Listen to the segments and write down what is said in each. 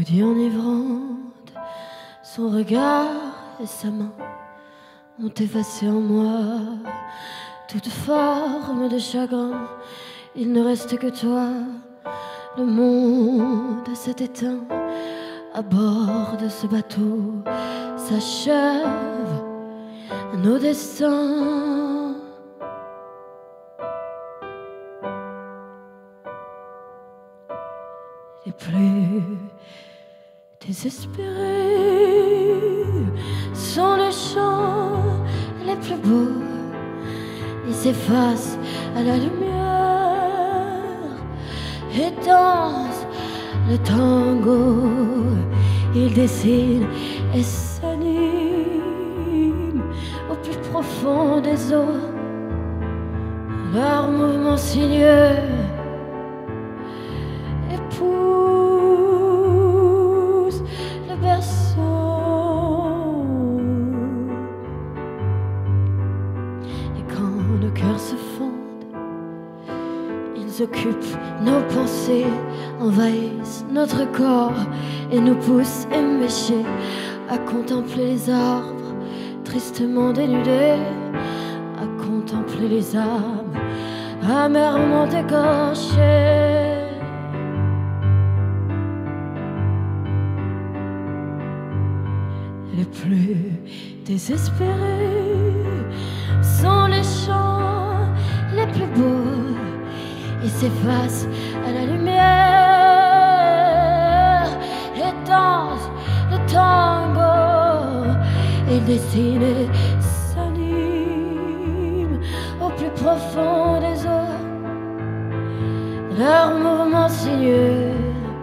mélodie enivrante, son regard et sa main ont effacé en moi toute forme de chagrin. Il ne reste que toi, le monde s'est éteint. À bord de ce bateau s'achèvent nos destins. Les plus désespérés sont les chants les plus beaux. Ils s'effacent à la lumière et dansent le tango. Ils dessinent et s'animent au plus profond des eaux. Leurs mouvements sinueux épousent le berceau. Et quand nos cœurs se fondent, ils occupent nos pensées, envahissent notre corps et nous poussent éméchés à contempler les arbres tristement dénudés, à contempler les âmes amèrement écorchées. Les plus désespérés sont les chants les plus beaux. Ils s'effacent à la lumière et dansent le tango. Ils dessinent et s'animent au plus profond des eaux. Leurs mouvements sinueux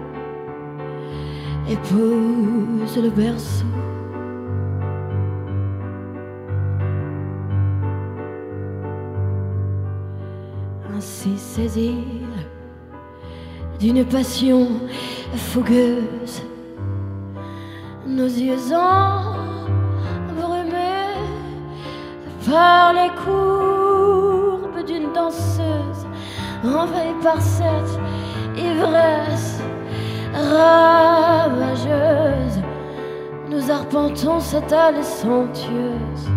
épousent le berceau. Ainsi saisir d'une passion fougueuse, nos yeux embrumés par les courbes d'une danseuse, envahis par cette ivresse ravageuse, nous arpentons cette allée somptueuse.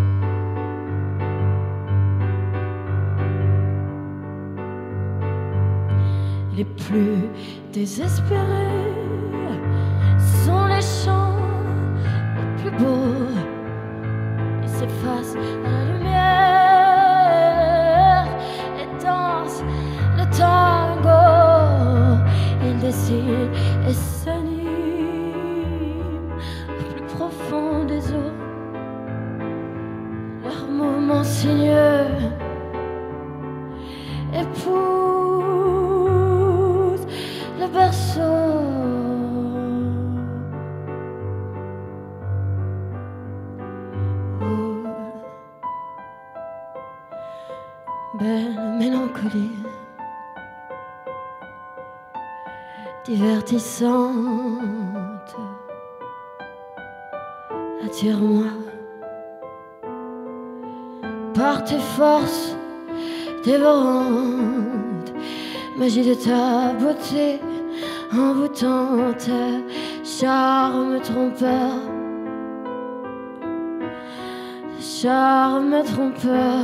Les plus désespérés sont les chants les plus beaux. Ils s'effacent à la lumière et dansent le tango. Ils dessinent et s'animent au plus profond des eaux. Leurs mouvements sinueux épousent le berceau. Oh, belle mélancolie, divertissante, attire-moi par tes forces dévorante, magie de ta beauté envoûtante, charme trompeur, charme trompeur.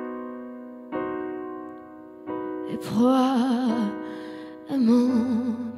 Et proie amante.